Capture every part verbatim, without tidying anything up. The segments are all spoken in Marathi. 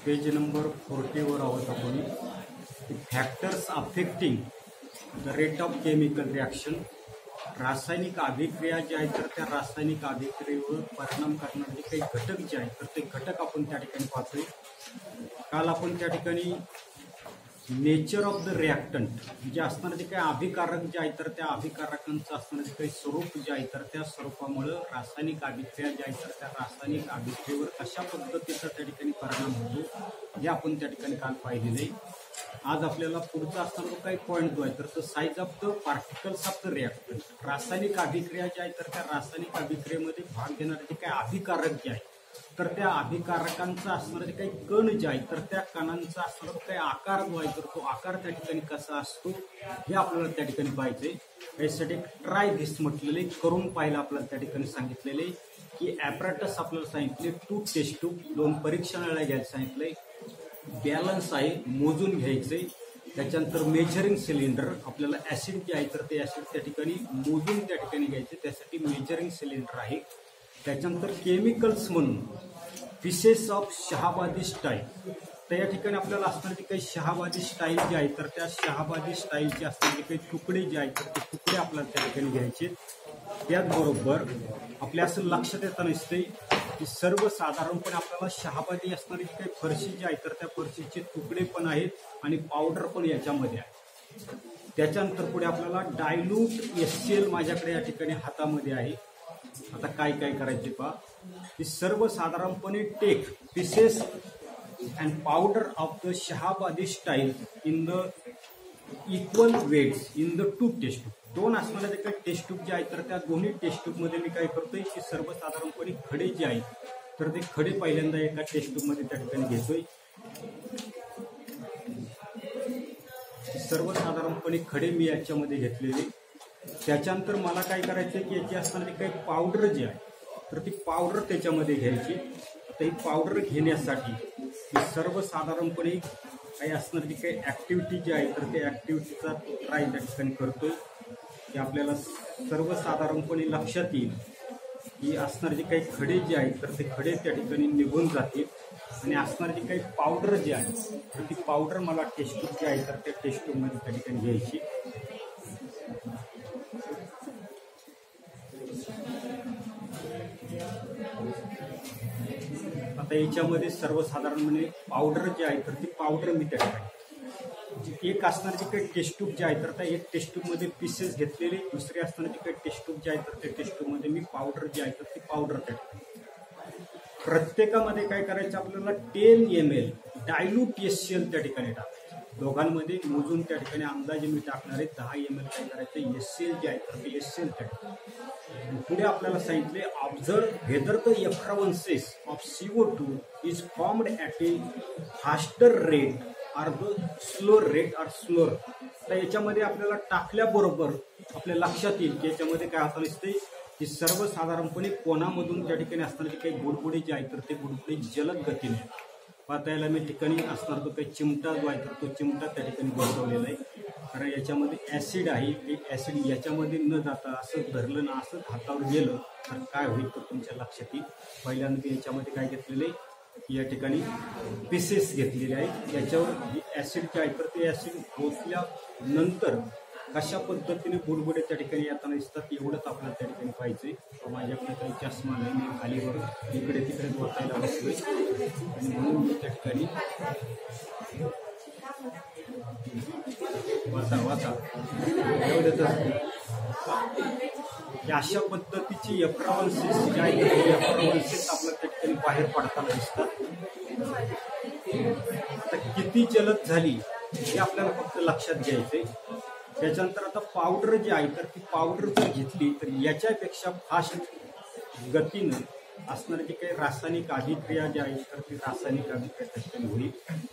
पेज नंबर फोर्टीवर आहोत आपण. Factors affecting the rate of chemical reaction. रासायनिक अभिक्रिया ज्या आहेत तर त्या रासायनिक अभिक्रियेवर परिणाम करणारे काही घटक जे आहेत तर ते घटक आपण त्या ठिकाणी पाहतोय. काल आपण त्या ठिकाणी नेचर ऑफ द रिॲक्टंट जे असणारे जे काही अभिकारक जे आहेत तर त्या अभिकारकांचं असणारे काही स्वरूप जे आहे तर त्या स्वरूपामुळे रासायनिक अभिक्रिया ज्या आहेत तर त्या रासायनिक अभिक्रियेवर कशा पद्धतीचा त्या ठिकाणी परिणाम होतो हे आपण त्या ठिकाणी काल पाहिलेलं आहे. आज आपल्याला पुढचा असताना काही पॉईंट जो आहे तर तो size of the particles of the reactant. रासायनिक अभिक्रिया ज्या आहेत तर त्या रासायनिक अभिक्रियेमध्ये भाग घेणारे जे काही अभिकारक जे आहेत तर त्या अभिकारकांचा असणारे काही कण जे आहेत तर त्या कणांचा असणारा काही आकार जो आहे तर तो आकार त्या ठिकाणी कसा असतो हे आपल्याला त्या ठिकाणी पाहिजे. यासाठी ट्राय धिस म्हटलेले करून पाहायला आपल्याला त्या ठिकाणी सांगितलेले की ॲपरेटस आपल्याला सांगितले टू टेस्ट ट्यूब दोन परीक्षणाला घ्यायला सांगितले. बॅलन्स आहे मोजून घ्यायचे. त्याच्यानंतर मेजरिंग सिलेंडर आपल्याला ॲसिड जे आहे तर ते ॲसिड त्या ठिकाणी मोजून त्या ठिकाणी घ्यायचे त्यासाठी मेजरिंग सिलेंडर आहे. त्याच्यानंतर केमिकल्स म्हणून पीसेस ऑफ शहाबादी स्टाईल. तर या ठिकाणी आपल्याला असणारे काही शहाबादी स्टाईल जे आहे तर त्या शहाबादी स्टाईलचे असणारे काही तुकडे जे आहेत तर ते तुकडे आपल्याला त्या ठिकाणी घ्यायचे. त्याचबरोबर आपल्या असं लक्षात येताना दिसते की सर्वसाधारणपणे आपल्याला शहाबादी असणारी काही फरशी जी आहे तर त्या फरशीचे तुकडे पण आहेत आणि पावडर पण याच्यामध्ये आहे. त्याच्यानंतर पुढे आपल्याला डायल्यूट एस सी एल माझ्याकडे या ठिकाणी हातामध्ये आहे. आता काय काय करायचे पहा की सर्वसाधारणपणे take pieces and powder of the Shahabadi style in the equal weights in the two test tube. दोन असणाऱ्या जे काही टेस्ट ट्यूब जे आहेत तर त्या दोन्ही टेस्ट ट्यूबमध्ये मी काय करतोय की सर्वसाधारणपणे खडे जे आहेत तर ते खडे पहिल्यांदा एका टेस्ट ट्यूबमध्ये त्या ठिकाणी घेतोय. सर्वसाधारणपणे खडे मी याच्यामध्ये घेतलेले. त्याच्यानंतर मला काय करायचं की याची असणारी काही पावडर जी आहे तर ती पावडर त्याच्यामध्ये घ्यायची. आता ही पावडर घेण्यासाठी सर्वसाधारणपणे काही असणारी जी काही ॲक्टिव्हिटी जी आहे तर त्या ॲक्टिव्हिटीचा ट्राय त्या ठिकाणी करतोय की आपल्याला सर्वसाधारणपणे लक्षात येईल की असणारे जे काही खडे जे आहेत तर ते खडे त्या ठिकाणी निघून जातील आणि असणारी जी काही पावडर जी आहे तर ती पावडर मला टेस्ट ट्यूब जी आहे तर त्या टेस्ट ट्यूबमध्ये त्या ठिकाणी घ्यायची. आता याच्यामध्ये सर्वसाधारणपणे पावडर जी आहे तर ती पावडर मी त्या ठिकाणी एक असणारी जी काही टेस्ट ट्यूब जे आहे तर त्या एक टेस्ट ट्यूबमध्ये पीसेस घेतलेले. दुसरी असणारी जी काही टेस्ट ट्यूब जे आहे तर त्या टेस्ट ट्यूबमध्ये मी पावडर जी आहे तर ती पावडर त्या ठिकाणी. प्रत्येकामध्ये काय करायचं आपल्याला ten M L dilute S C L त्या ठिकाणी टाकायचं. दोघांमध्ये मोजून त्या ठिकाणी अंदाजे मी टाकणार आहे दहा एम एल काय करायचं एस सी एल जे आहे तर ते एस सी एल त्या ठिकाणी. पुढे आपल्याला सांगितले observe whether the effervescences of C O two is formed at a faster rate or the slow rate or slower. तर याच्यामध्ये आपल्याला टाकल्याबरोबर आपल्या लक्षात येईल की याच्यामध्ये काय होतं दिसते की सर्वसाधारणपणे कोणामधून त्या ठिकाणी असणारे काही बुडबुडे जे आहेत तर ते बुडबुडे जलद गतीने पाहता याला मी ठिकाणी असणार तो काही चिमटा जो आहे तर तो चिमटा त्या ठिकाणी बसवलेला आहे. कारण याच्यामध्ये ॲसिड आहे ते ॲसिड याच्यामध्ये न जाता असं धरलं ना असं हातावर गेलं तर काय होईल तर तुमच्या लक्षात येईल. पहिल्यांदा मी याच्यामध्ये काय घेतलेलं आहे या ठिकाणी पीसेस घेतलेले आहेत. याच्यावर जी ॲसिड जे आहे तर ते ॲसिड पोचल्यानंतर कशा पद्धतीने बुडबुडे त्या ठिकाणी येताना दिसतात एवढंच आपल्याला त्या ठिकाणी पाहिजे. माझ्याकडे काही चष्मा नाही मी खालीवर इकडे तिकडे बसायला बसलोय आणि म्हणून मी त्या ठिकाणी वाचा वाचा एवढंच अशा पद्धतीची एफ्रावन्सेस जे आहे एफ्रावन्सेस आपल्याला त्या ठिकाणी बाहेर पडताना दिसतात. आता किती जलद झाली हे आपल्याला फक्त लक्षात घ्यायचंय. त्याच्यानंतर आता पावडर जी आहे तर ती पावडर जर घेतली तर याच्यापेक्षा फास्ट गतीनं असणारे जे काही रासायनिक अभिक्रिया ज्या आहेत तर ती रासायनिक अभिक्रिया त्या ठिकाणी होईल.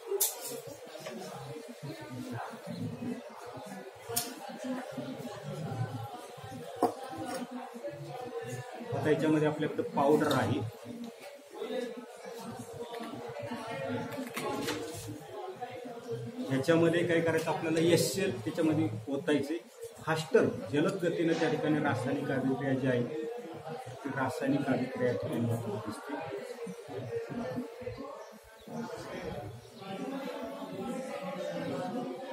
आता याच्यामध्ये आपल्याकडे पावडर आहे. ह्याच्यामध्ये काय करायचं आपल्याला एस सी एल त्याच्यामध्ये ओतायचे. फास्टर जलद गतीने त्या ठिकाणी रासायनिक अभिक्रिया जी आहे ती रासायनिक अभिक्रिया ठिकाणी दिसते.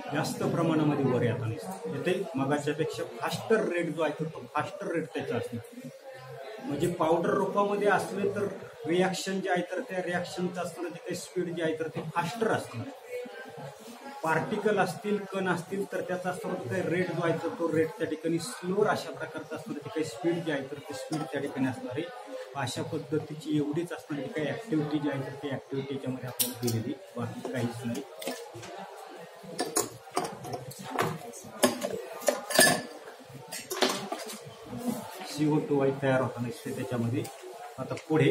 जास्त प्रमाणामध्ये वर येताना येते मगाच्यापेक्षा फास्टर रेट जो आहे तो फास्टर रेट त्याचा असणार. म्हणजे पावडर रूपामध्ये असले तर रिॲक्शन जे आहे तर त्या रिॲक्शनचं असताना जे काही स्पीड जे आहे तर ते फास्टर असणार. पार्टिकल असतील कण असतील तर त्याचा असताना काही रेट जो आहे तर तो रेट त्या ठिकाणी स्लोअर अशा प्रकारचा असताना ते काही स्पीड जे आहे तर ते स्पीड त्या ठिकाणी असणार आहे. अशा पद्धतीची एवढीच असणारी काही ऍक्टिव्हिटी जी आहे तर ती ऍक्टिव्हिटी याच्यामध्ये आपल्याला दिलेली बाकी काहीच नाही. सीओ टू वाय तयार होताना दिसते त्याच्यामध्ये. आता पुढे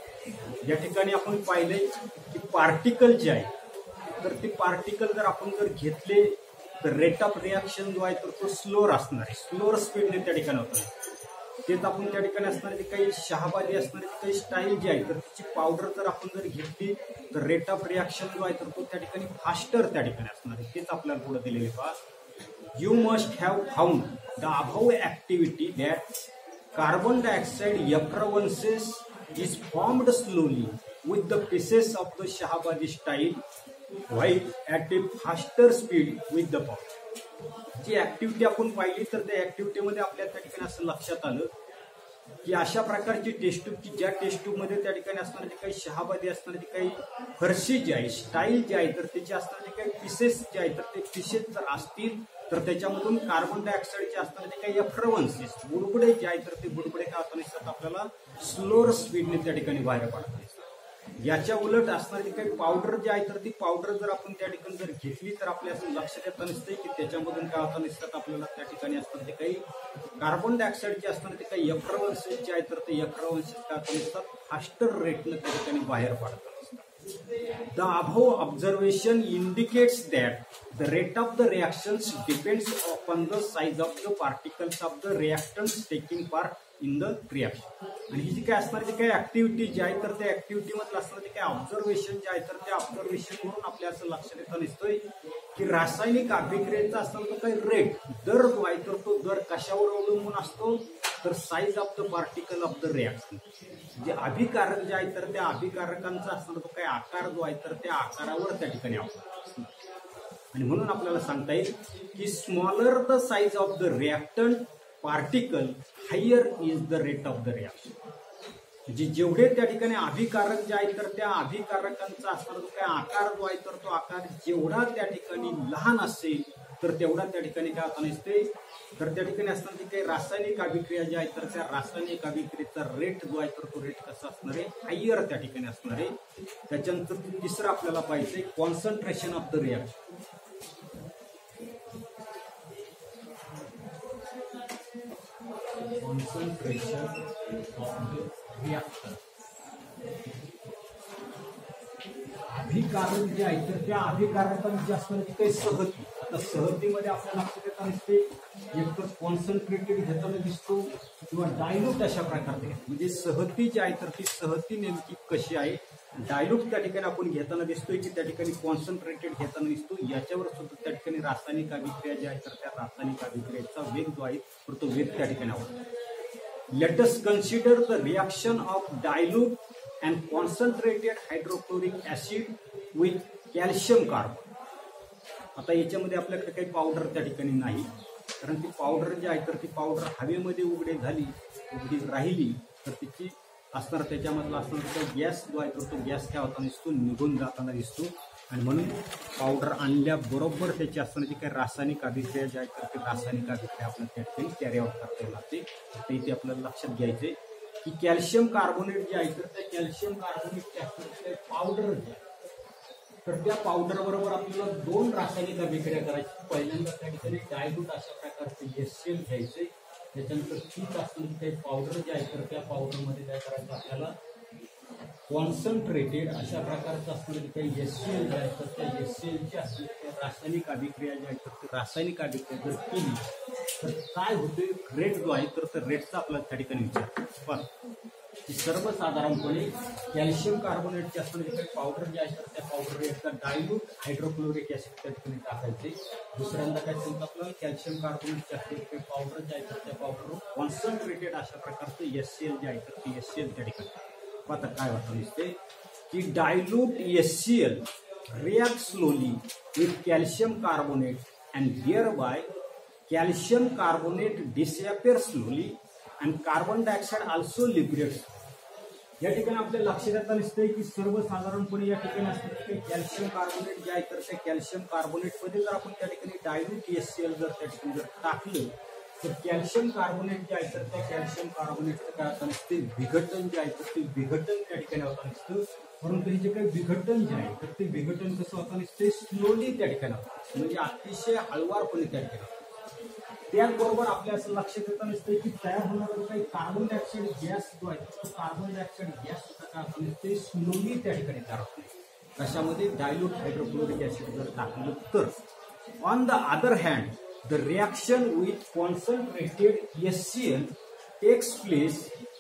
या ठिकाणी आपण पाहिले की पार्टिकल जे आहे तर ते पार्टिकल जर आपण जर घेतले तर रेट ऑफ रिॲक्शन जो आहे तर तो स्लोअर असणार आहे. स्लोअर स्पीडने त्या ठिकाणी होतं. तेच आपण त्या ठिकाणी असणारी काही शहाबादी असणारी काही स्टाईल जी आहे तर तिची पावडर जर आपण जर घेतली तर रेट ऑफ रिॲक्शन जो आहे तर तो त्या ठिकाणी फास्टर त्या ठिकाणी असणार आहे. तेच आपल्याला पुढे दिलेले पहा. You must have found the above activity that carbon dioxide effervescences is formed slowly with the pieces of the Shahabadi style while at a faster speed with the powder. जी ऍक्टिव्हिटी आपण पाहिली तर त्या ऍक्टिव्हिटीमध्ये आपल्या त्या ठिकाणी असं लक्षात आलं की अशा प्रकारची टेस्ट ट्यूब की ज्या टेस्ट ट्यूबमध्ये त्या ठिकाणी असणारी काही शहाबादी असणारी काही फरशी जी आहे स्टाईल जी आहे तर त्याची असणारे काही पीसेस जे आहे तर ते पीसेस जर असतील तर त्याच्यामधून कार्बन डायऑक्साईडचे असणारे काही एफ्रवन्सेस बुडबुडे जे आहे तर ते बुडबुडे काय होताना आपल्याला स्लोअर स्पीडने त्या ठिकाणी बाहेर पडतात. याच्या उलट असणारी काही पावडर जी आहे तर ती पावडर जर आपण त्या ठिकाणी जर घेतली तर आपल्या असं लक्षात येतं नसते की त्याच्यामधून काय होता नसतात आपल्याला त्या ठिकाणी असतात ते काही कार्बन डायऑक्साईडचे असणारे ते काही एफ्रवन्सेस जे आहे तर ते एफ्रवन्सेस काय होता नसतात फास्टर रेटनं त्या ठिकाणी बाहेर पडतात. The above observation indicates that the rate of the reactions depends upon the size of the particles of the reactants taking part in the reaction. आणि ही जी काय असणारी जी काही ऍक्टिव्हिटी जी आहे तर त्या ऍक्टिव्हिटी मधलं असणारं जे काही ऑब्झर्वेशन जे आहे तर त्या ऑब्झर्वेशन म्हणून आपल्या असं लक्षात येतं दिसतोय की रासायनिक अभिक्रियेचा असणारा जो काही रेट दर जो आहे तर तो दर कशावर अवलंबून असतो तर size of the particle of the reaction. जे अभिकारक जे आहे तर त्या अभिकारकांचा असणारा जो काही आकार जो आहे तर त्या आकारावर त्या ठिकाणी अवलंबून. आणि म्हणून आपल्याला सांगता येईल की smaller the size of the reactant particle higher is the rate of the reaction. म्हणजे जेवढे त्या ठिकाणी अभिकारक जे आहे तर त्या अभिकारकांचा असणारा जो काही आकार जो आहे तर तो आकार जेवढा त्या ठिकाणी लहान असेल तर तेवढा त्या ठिकाणी काय होता नसते तर त्या ठिकाणी असणारी जी काही रासायनिक अभिक्रिया जी आहे तर त्या रासायनिक अभिक्रियेचा रेट जो आहे तर तो रेट कसा असणार आहे हायर त्या ठिकाणी असणार आहे. त्याच्यानंतर तिसरं आपल्याला पाहिजे concentration of the reaction. Concentration of the reaction. अभिकारक जे आहे तर त्या अभिकारकांची असणारी काही सहती. आता सहतीमध्ये आपल्या लक्षात येत नसते एक तर कॉन्सन्ट्रेटेड घेताना दिसतो किंवा डायल्यूट अशा प्रकारचे. म्हणजे सहती जी आहे तर ती सहती नेमकी कशी आहे डायल्यूट त्या ठिकाणी आपण घेताना दिसतोय की त्या ठिकाणी कॉन्सन्ट्रेटेड घेताना दिसतो. याच्यावर सुद्धा त्या ठिकाणी रासायनिक अभिक्रिया जी आहे तर त्या रासायनिक अभिक्रियेचा वेग जो आहे तर तो वेग त्या ठिकाणी आवडतो. Let us consider the reaction of dilute and concentrated hydrochloric acid with calcium carbon. आता याच्यामध्ये आपल्याकडे काही पावडर त्या ठिकाणी नाही कारण ती पावडर जी आहे तर ती पावडर हवेमध्ये उघडे झाली उघडी राहिली तर तिची असणार त्याच्यामधला असणारा गॅस जो आहे तर तो गॅस काय होताना दिसतो निघून जाताना दिसतो. आणि म्हणून पावडर आणल्याबरोबर त्याची असणारी जी काही रासायनिक अभिक्रिया जी आहे तर ती रासायनिक अभिक्रिया आपल्याला त्या ठिकाणी कॅरी आउट करता लागते. तर इथे आपल्याला लक्षात घ्यायचे की कॅल्शियम कार्बोनेट जे आहे तर त्या कॅल्शियम कार्बोनेटची पावडर जी आहे तर त्या पावडर बरोबर आपल्याला दोन रासायनिक अभिक्रिया करायची. पहिल्यांदा त्या ठिकाणी डायल्यूट अशा प्रकारचे एससीएल घ्यायचे. त्याच्यानंतर तीच असणारी काही पावडर जी आहे तर त्या पावडरमध्ये काय करायचं आपल्याला कॉन्सन्ट्रेटेड अशा प्रकारचं असणारी काही एससीएल जे आहे तर त्या एससीएलची असणारी रासायनिक अभिक्रिया जी आहे तर ती रासायनिक अभिक्रिया जर केली तर काय होते रेट जो आहे तर त्या रेटचा आपल्याला त्या ठिकाणी विचार पण सर्वसाधारणपणे कॅल्शियम कार्बोनेटची असणारी काही पावडर जी आहे तर त्या पावडर एकदा डायल्यूट हायड्रोक्लोरिक ऍसिड त्या ठिकाणी टाकायचे. दुसऱ्यांदा काय सांगतो आपल्याला कॅल्शियम कार्बोनेटची असलेली काही पावडर जी आहे तर त्या पावडर कॉन्सन्ट्रेटेड अशा प्रकारचं एससीएल जे आहे तर ती एससीएल त्या ठिकाणी आता काय होतं दिसते की dilute SCL react slowly with calcium carbonate and thereby calcium carbonate disappears slowly and carbon dioxide also liberates. या ठिकाणी आपल्या लक्षात येता दिसतंय की सर्वसाधारणपणे या ठिकाणी असतं की कॅल्शियम कार्बोनेट जे आहे तर त्या कॅल्शियम कार्बोनेट मध्ये जर आपण त्या ठिकाणी डायल्यूट एचसीएल जर त्या ठिकाणी जर टाकलं तर कॅल्शियम कार्बोनेट जे आहे तर त्या कॅल्शियम कार्बोनेटचं काय होतं नसते विघटन जे आहे तर ते विघटन त्या ठिकाणी होतं नसतं, परंतु हे जे काही विघटन जे आहे तर ते विघटन कसं होतं नसते स्लोली त्या ठिकाणी होतं, म्हणजे अतिशय हळवारपणे त्या ठिकाणी होतं. त्याचबरोबर आपल्या असं लक्षात येतं नसतं की तयार होणारा जो काही कार्बन डायऑक्साईड गॅस जो आहे तो कार्बन डायऑक्साईड गॅस सुद्धा काय होतं नसते स्लोली त्या ठिकाणी तयार होत नाही. कशामध्ये डायल्यूट हायड्रोक्लोरिक ऍसिड जर टाकलं तर. On the other hand the reaction with concentrated H C l takes place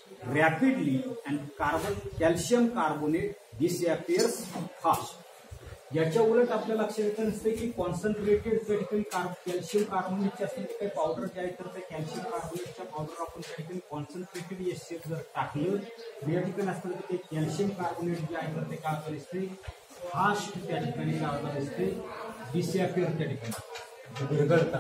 rapidly and carbon calcium carbonate disappears fast. याच्या उलट आपल्या लक्षात येतं नसते की कॉन्सन्ट्रेटेड त्या ठिकाणी कॅल्शियम कार्बोनेटचे असलेले काही पावडर जे आहे तर त्या कॅल्शियम कार्बोनेटच्या पावडर आपण त्या ठिकाणी कॉन्सन्ट्रेटेड एच सी एल जर टाकलं या ठिकाणी असतं ते कॅल्शियम कार्बोनेट जे आहे तर ते काय होतं असते फास्ट त्या ठिकाणी काय होतं असते डिसअपिअर त्या ठिकाणी विरघळतात.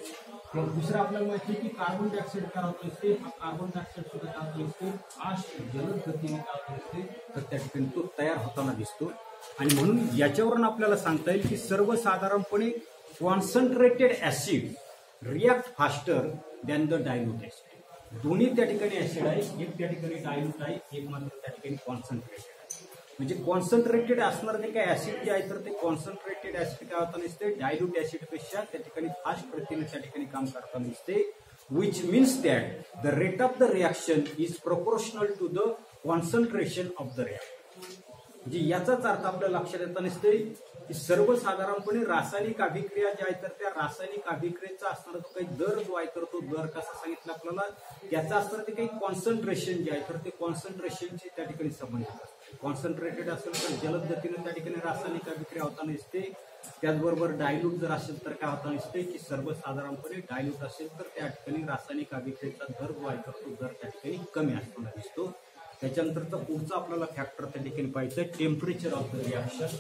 मग दुसरं आपल्याला माहिती आहे की कार्बन डायऑक्साईड काय होत असते हा कार्बन डायऑक्साईड सुद्धा काय होत असते फास्ट जलद गतीने काय होत असते तर त्या ठिकाणी तो तयार होताना दिसतो. आणि म्हणून याच्यावरून आपल्याला सांगता येईल की सर्वसाधारणपणे concentrated acid react faster than the dilute acid. दोन्ही त्या ठिकाणी ऍसिड आहे, एक त्या ठिकाणी डायल्यूट आहे, एक मात्र त्या ठिकाणी कॉन्सन्ट्रेटेड आहे. म्हणजे कॉन्सन्ट्रेटेड असणार जे काय ऍसिड जे आहे तर ते कॉन्सन्ट्रेटेड ऍसिड काय होताना दिसते डायल्यूट ऍसिड पेक्षा त्या ठिकाणी फास्ट गतीने त्या ठिकाणी काम करताना दिसते, which means that the rate of the reaction is proportional to the concentration of the reaction. म्हणजे याचाच अर्थ आपल्या लक्षात येता नसते की सर्वसाधारणपणे रासायनिक अभिक्रिया ज्या आहेत तर त्या रासायनिक अभिक्रियेचा असणारा जो काही दर जो आहे तर तो दर कसा सांगितला आपल्याला त्याचा असणारं ते काही कॉन्सन्ट्रेशन जे आहे तर ते कॉन्सन्ट्रेशनचे त्या ठिकाणी संबंधित असते. कॉन्सन्ट्रेटेड असेल तर जलद गतीने त्या ठिकाणी रासायनिक अभिक्रिया होताना दिसते. त्याचबरोबर डायल्यूट जर असेल तर काय होताना दिसते की सर्वसाधारणपणे डायल्यूट असेल तर त्या ठिकाणी रासायनिक अभिक्रियेचा दर जो आहे तर तो दर त्या ठिकाणी कमी असताना दिसतो. त्याच्यानंतरचा पुढचा आपल्याला फॅक्टर त्या ठिकाणी पाहिजे टेम्परेचर ऑफ द रिॲक्शन.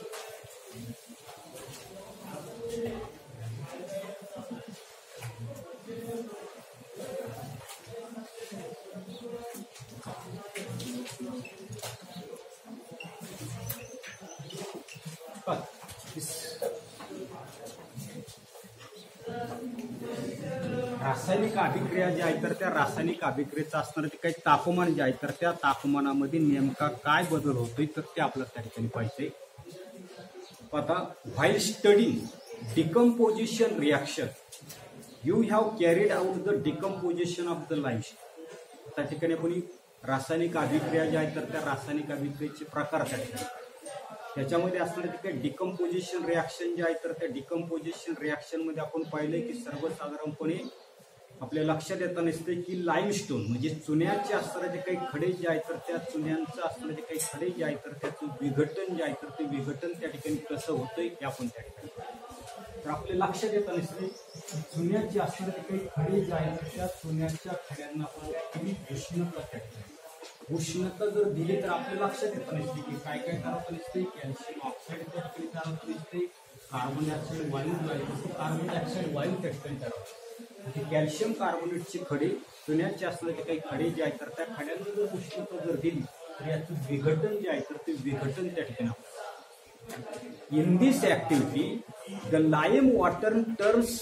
रासायनिक अभिक्रिया जी आहे तर त्या रासायनिक अभिक्रियेचं असणारं ते काही तापमान जे आहे तर त्या तापमानामध्ये नेमका काय बदल होतोय तर ते आपल्याला त्या ठिकाणी पाहिजे. आता while studying decomposition reaction you have carried out the decomposition of the limestone. त्या ठिकाणी आपण रासायनिक अभिक्रिया ज्या आहेत तर त्या रासायनिक अभिक्रियेचे प्रकार त्या ठिकाणी त्याच्यामध्ये असणारे ते काही डिकम्पोजिशन रिॲक्शन जे आहे तर त्या डिकम्पोजिशन रिॲक्शन मध्ये आपण पाहिलंय की सर्वसाधारणपणे आपल्या लक्षात येताना दिसते की लाईमस्टोन म्हणजे चुन्याचे असणारे जे काही खडे जे आहेत तर त्या चुन्यांचं असणारे जे काही खडे जे आहेत तर त्याचं विघटन जे आहे तर ते विघटन त्या ठिकाणी कसं होतंय ते आपण त्या ठिकाणी तर आपल्या लक्षात येताना दिसते चुन्याचे असणारे जे काही खडे जे आहेत तर त्या चुन्याच्या खड्यांना आपण काही उष्णता त्या ठिकाणी उष्णता जर दिली तर आपल्या लक्षात येताना दिसते की काय काय करावं दिसते कॅल्शियम ऑक्साईड त्या ठिकाणी करावं दिसते कार्बन डायऑक्साईड वायू जो आहे कार्बन डायऑक्साईड वायू त्या ठिकाणी करावं. म्हणजे कॅल्शियम कार्बोनेटचे खडे चुन्याचे असलेले काही खडे जे आहेत तर त्या खड्यांना जर उष्णता जर दिली तर याचं विघटन जे आहे तर ते विघटन त्या ठिकाणी आपल्याला. In this activity the lime water turns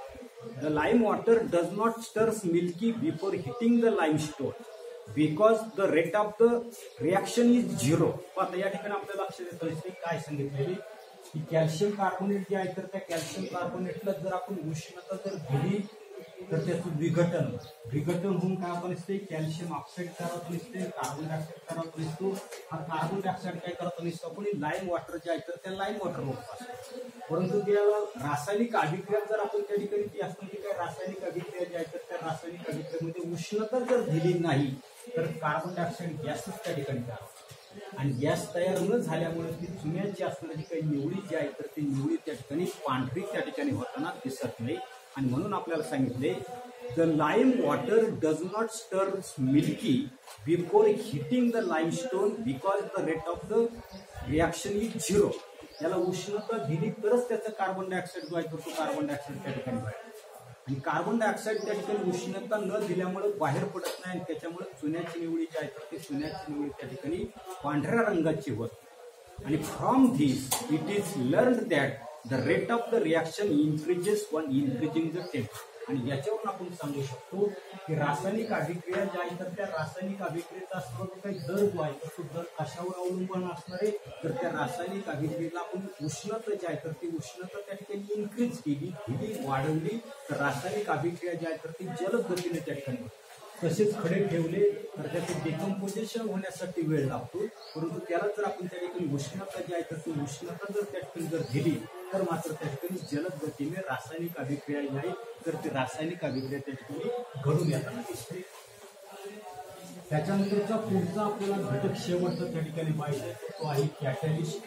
the lime water does not stirs milky before heating the limestone because the rate of the reaction is zero. आता या ठिकाणी आपल्याला लक्षात येतं काय सांगितलेली की कॅल्शियम कार्बोनेट जे आहे तर त्या कॅल्शियम कार्बोनेटला जर आपण उष्णता जर दिली तर त्याचं विघटन विघटन होऊन काय आपण असते कॅल्शियम ऑक्साईड तयार होत नसते कार्बन डायऑक्साईड तयार होत नसतो. हा कार्बन डायऑक्साईड काय करत नसतो आपण लाईम वॉटर जे आहे तर त्या लाईम वॉटर होत असतो. परंतु त्या रासायनिक अभिक्रिया जर आपण त्या ठिकाणी ती असतो की काय रासायनिक अभिक्रिया जी आहे तर त्या रासायनिक अभिक्रियेमध्ये उष्णता जर दिली नाही तर कार्बन डायऑक्साईड गॅसच त्या ठिकाणी तयार होतो. आणि गॅस तयार न झाल्यामुळे ती चुन्याची असणारी काही निवडी जी आहे तर ती निवडी त्या ठिकाणी पांढरी त्या ठिकाणी होताना दिसत नाही. आणि म्हणून आपल्याला सांगितले the lime water does not stirs milky before heating the limestone because the rate of the reaction is zero. याला उष्णता दिली तरच त्याचा कार्बन डायऑक्साईड जो आहे तर तो कार्बन डायऑक्साईड त्या ठिकाणी बाहेर, आणि कार्बन डायऑक्साईड त्या ठिकाणी उष्णता न दिल्यामुळे बाहेर पडत नाही, आणि त्याच्यामुळे चुन्याची निवडी जी आहे तर ती चुन्याची निवडी त्या ठिकाणी पांढऱ्या रंगाची होत. आणि from this it is learn that the rate of the reaction increases one increasing the temperature. आणि याच्यावरून आपण सांगू शकतो की रासायनिक अभिक्रिया ज्या आहे तर त्या रासायनिक अभिक्रियेचा असतो काही दर जो आहे तर तो दर कशावर अवलंबून असणार आहे तर त्या रासायनिक अभिक्रियेला आपण उष्णता जी आहे तर ती उष्णता त्या ठिकाणी इन्क्रीज केली केली वाढवली तर रासायनिक अभिक्रिया जी आहे तर ती जलद गतीने त्या ठिकाणी. तसेच खडे ठेवले तर त्याचे डिकम्पोजिशन होण्यासाठी वेळ लागतो, परंतु त्याला जर आपण त्या ठिकाणी उष्णता जी आहे तर ती उष्णता जर त्या ठिकाणी जर दिली तर मात्र त्या ठिकाणी जलद गतीने रासायनिक अभिक्रिया जी आहे तर ती रासायनिक अभिक्रिया त्या ठिकाणी घडून येताना दिसते. त्याच्यानंतरचा पुढचा आपल्याला घटक शेवटचा त्या ठिकाणी पाहिजे तो आहे कॅटॅलिस्ट,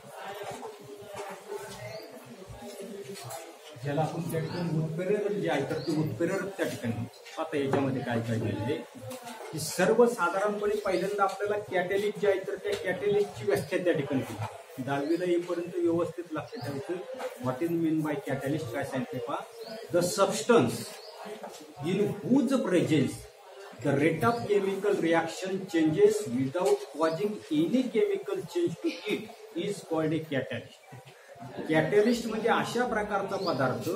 ज्याला आपण त्या ठिकाणी उत्प्रेरक जे आहे तर ते उत्प्रेरक त्या ठिकाणी. आता याच्यामध्ये काय काय केले की सर्वसाधारणपणे पहिल्यांदा आपल्याला कॅटॅलिस्ट जे आहे तर त्या कॅटॅलिस्टची व्याख्या त्या ठिकाणी केली. दहावीला येईपर्यंत व्यवस्थित लक्षात ठेवायचं what is mean by catalyst काय सांगितले पहा. The substance in whose presence the rate of chemical reaction changes without causing any chemical change to it is called a catalyst. Catalyst म्हणजे अशा प्रकारचा पदार्थ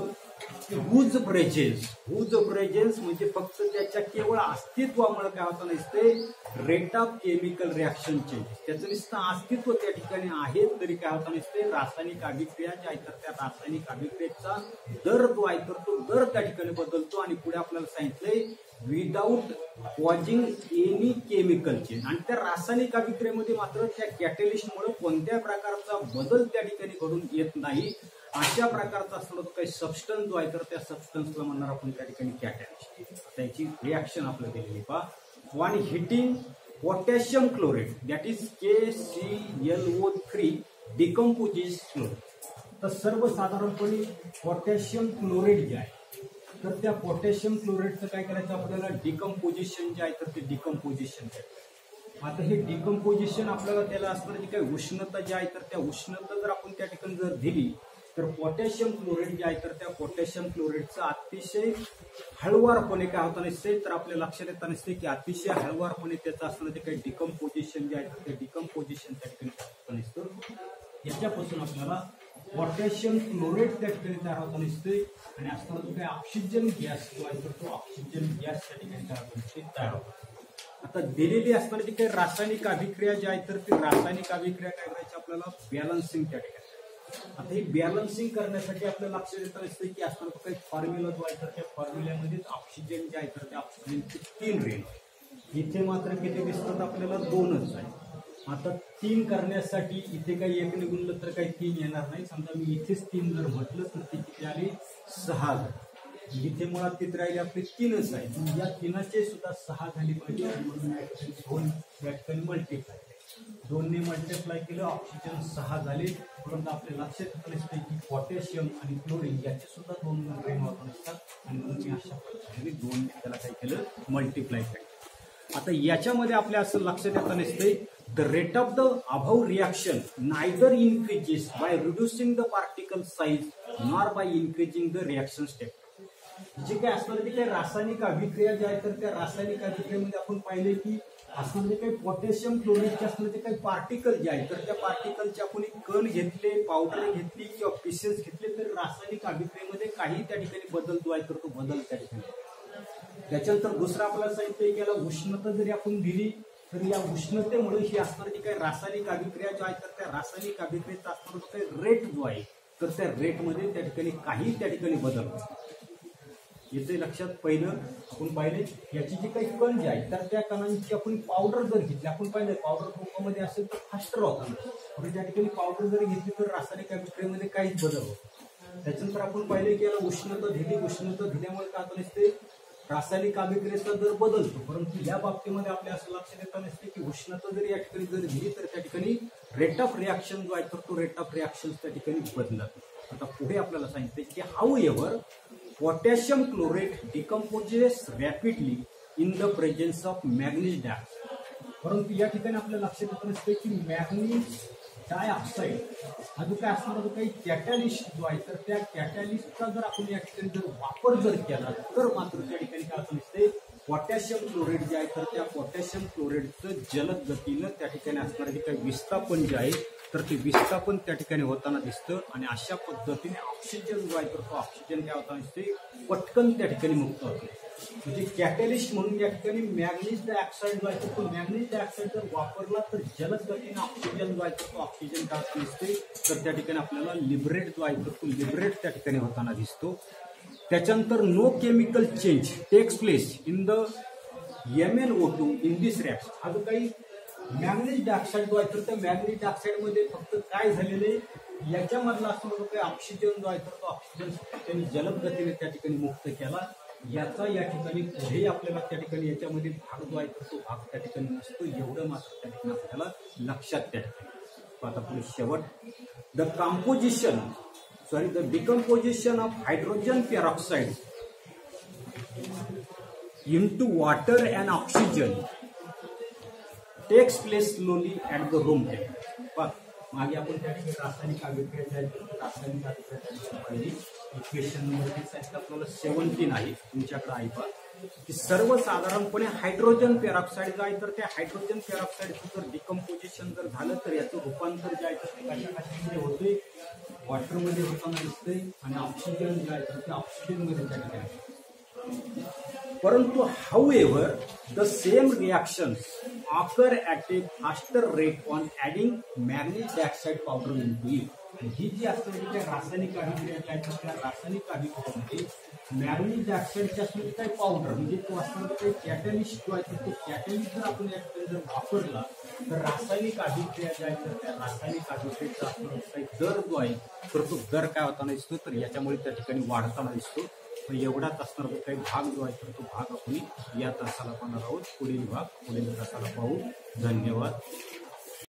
हुज प्रेझेन्स हुज प्रेझेन्स म्हणजे फक्त त्याच्या केवळ अस्तित्वामुळे काय होतं नसते rate of chemical reaction changes, त्याचं नुसतं अस्तित्व त्या ठिकाणी आहे तरी काय होतं नसते रासायनिक अभिक्रिया ज्या आहेत तर त्या रासायनिक अभिक्रियेचा दर जो आहे तर तो दर त्या ठिकाणी बदलतो. आणि पुढे आपल्याला सांगितलंय without causing any chemical change, आणि त्या रासायनिक अभिक्रियेमध्ये मात्र त्या कॅटॅलिस्टमुळे कोणत्या प्रकारचा बदल त्या ठिकाणी घडून येत नाही. अशा प्रकारचा असलो काही सबस्टन्स जो आहे तर त्या सबस्टन्सला म्हणणार आपण त्या ठिकाणी कॅटॅलिस्ट. त्याची रिॲक्शन आपल्याला दिलेली पहा. When heating potassium chloride that is K C L O three decomposes chloride. तर सर्वसाधारणपणे पोटॅशियम क्लोराईड जे आहे तर त्या पोटॅशियम क्लोराईडचं काय करायचं आपल्याला डिकम्पोजिशन जे आहे तर ते डिकम्पोजिशन करायचं. आता हे डिकम्पोजिशन आपल्याला त्याला असणार जी काही उष्णता जी आहे तर त्या उष्णता जर आपण त्या ठिकाणी जर दिली तर पोटॅशियम क्लोराईड जे आहे तर त्या पोटॅशियम क्लोराईडचं अतिशय हळुवारपणे काय होता नसते तर आपल्या लक्षात येता नसते की अतिशय हळुवारपणे त्याचं असणं जे काही डिकम्पोजिशन जे आहे तर ते डिकम्पोजिशन त्या ठिकाणी होतं नसतं. याच्यापासून आपल्याला पोटॅशियम क्लोराईड त्या ठिकाणी तयार होता नसते, आणि असताना जो काही ऑक्सिजन गॅस जो आहे तर तो ऑक्सिजन गॅस त्या ठिकाणी तयार होतो तयार होतो. आता दिलेली असताना जी काही रासायनिक अभिक्रिया जी आहे तर ती रासायनिक अभिक्रिया काय करायची आपल्याला बॅलन्सिंग त्या ठिकाणी. आता ही बॅलन्सिंग करण्यासाठी आपल्याला लक्षात येतं असते की असताना काही फॉर्म्युला जो आहे तर त्या फॉर्म्युल्यामध्येच ऑक्सिजन जे आहे तर त्या ऑक्सिजनचे तीन रेण, इथे मात्र किती दिसतात आपल्याला दोनच आहे. आता तीन करण्यासाठी इथे काही एक निघून तर काही तीन येणार नाही. समजा मी इथेच तीन जर म्हटलं तर ते किती आले सहा झाले. इथे मुळात तिथे राहिले आपले तीनच आहे, या तीनाचे सुद्धा सहा झाली पाहिजे. दोन व्याख्याने मल्टिप्लाय दोनने मल्टिप्लाय केलं ऑक्सिजन सहा झाले. परंतु आपल्या लक्षात येतं की पोटॅशियम आणि क्लोरीन याचे सुद्धा दोन रेण वापरून असतात आणि म्हणून मी अशा प्रकारे दोन त्याला काय केलं मल्टिप्लाय केलं. आता याच्यामध्ये आपल्या असं लक्षात येतं नसते द रेट ऑफ द अभाव reaction neither increases by reducing the particle size nor by increasing the reaction step. जे काय असणार ते काही रासायनिक अभिक्रिया ज्या आहेत तर त्या रासायनिक अभिक्रियेमध्ये आपण पाहिले की असणार जे काही पोटॅशियम क्लोराईडचे असणार ते काही पार्टिकल जे आहेत तर त्या पार्टिकलचे आपण कण घेतले, पावडर घेतली किंवा पीसेस घेतले तर रासायनिक अभिक्रियेमध्ये काही त्या ठिकाणी बदल जो आहे तर तो बदल त्या ठिकाणी. त्याच्यानंतर दुसरा आपल्याला सांगितलं की याला उष्णता जरी आपण दिली तर या उष्णतेमुळे ही असणार जी काही रासायनिक अभिक्रिया ज्या आहेत तर त्या रासायनिक अभिक्रियेचा असणारा जो काही रेट जो आहे तर त्या रेटमध्ये त्या ठिकाणी काही त्या ठिकाणी बदल. याचे लक्षात पहिलं आपण पाहिले याची जी काही कण जे आहे तर त्या कणांची आपण पावडर जर घेतली, आपण पाहिलं पावडर रूपामध्ये असेल तर फास्टर होता, पण त्या ठिकाणी पावडर जरी घेतली तर रासायनिक अभिक्रियेमध्ये काहीच बदल होतो. त्याच्यानंतर आपण पाहिले की याला उष्णता दिली, उष्णता दिल्यामुळे काय होतं नसते रासायनिक अभिक्रियेचा दर बदलतो. परंतु या बाबतीमध्ये आपल्या असं लक्षात येतं नसते की उष्णता जरी या ठिकाणी जर दिली तर त्या ठिकाणी रेट ऑफ रिॲक्शन जो आहे तर तो रेट ऑफ रिॲक्शन त्या ठिकाणी बदलत. आता पुढे आपल्याला सांगितले की however potassium chloride decomposes rapidly in the presence of manganese dioxide. परंतु या ठिकाणी आपल्या लक्षात येत नसते की मॅग्नीज डायऑक्साईड हा जो काय असणार जो काही कॅटॅलिस्ट जो आहे तर त्या कॅटॅलिस्टचा जर आपण या ठिकाणी जर वापर जर केला तर मात्र त्या ठिकाणी काय असं दिसते पोटॅशियम क्लोराईड जे आहे तर त्या पोटॅशियम क्लोराईडचं जलद गतीनं त्या ठिकाणी असणारं जे काही विस्थापन जे आहे तर ते विस्थापन त्या ठिकाणी होताना दिसतं आणि अशा पद्धतीने ऑक्सिजन जो आहे तर तो ऑक्सिजन काय होताना दिसते पटकन त्या ठिकाणी मुक्त होतो. म्हणजे कॅटॅलिस्ट म्हणून या ठिकाणी मॅग्नीज डायऑक्साईड जो आहे तर तो मॅग्नीज डायऑक्साईड जर वापरला तर जलद गतीने ऑक्सिजन जो आहे तर तो ऑक्सिजन काय होताना दिसते तर त्या ठिकाणी आपल्याला लिबरेट जो आहे तर तो लिबरेट त्या ठिकाणी होताना दिसतो. त्याच्यानंतर no chemical change takes place in the M N O two in this reaction. हा जो काही मॅग्नीज डायऑक्साईड जो आहे तर त्या मॅग्नीज डायऑक्साईड मध्ये फक्त काय झालेलं आहे याच्यामधला असणारा जो काही ऑक्सिजन जो आहे तर तो ऑक्सिजन त्यांनी जलद गतीने त्या ठिकाणी मुक्त केला. याचा या ठिकाणी पुढे आपल्याला त्या ठिकाणी याच्यामध्ये भाग जो आहे तर तो भाग त्या ठिकाणी नसतो एवढं मात्र त्या ठिकाणी आपल्याला लक्षात त्या ठिकाणी. आता पुढे शेवट the composition sorry the decomposition of hydrogen peroxide into water and oxygen takes place slowly at the room temperature. मागे आपण त्या ठिकाणी रासायनिक अभिक्रिया रासायनिक अभिक्रिया पाहिली इक्वेशन नंबर आपल्याला सेव्हन्टीन आहे तुमच्याकडे आहे पहा की सर्वसाधारणपणे हायड्रोजन पेरॉक्साईड जो आहे तर त्या हायड्रोजन पेरॉक्साईडचं जर डिकम्पोजिशन जर झालं तर याचं रूपांतर जे आहे तर ते कशा कशामध्ये होते वॉटरमध्ये होताना दिसते आणि ऑक्सिजन जे आहे तर ते ऑक्सिजनमध्ये त्या ठिकाणी. परंतु however the same reactions occur at a faster rate on adding manganese dioxide powder into it. ही जी असणारी त्या रासायनिक अभिक्रिया काय तर त्या रासायनिक अभिक्रियेमध्ये मॅग्नीज डायऑक्साईडच्या असणारी काय पावडर म्हणजे तो असणारा काही कॅटॅलिस्ट जो आहे तो कॅटॅलिस्ट जर आपण याच्यामध्ये जर वापरला तर रासायनिक अभिक्रिया जी आहे तर त्या रासायनिक अभिक्रियेचा असणारा काही दर जो आहे तर तो दर काय होताना दिसतो तर याच्यामुळे त्या ठिकाणी वाढताना दिसतो. एवढाच असणार जो काही भाग जो आहे तर तो भाग आपण या तासाला पाहणार आहोत. पुढील भाग पुढील तासाला पाहू. धन्यवाद.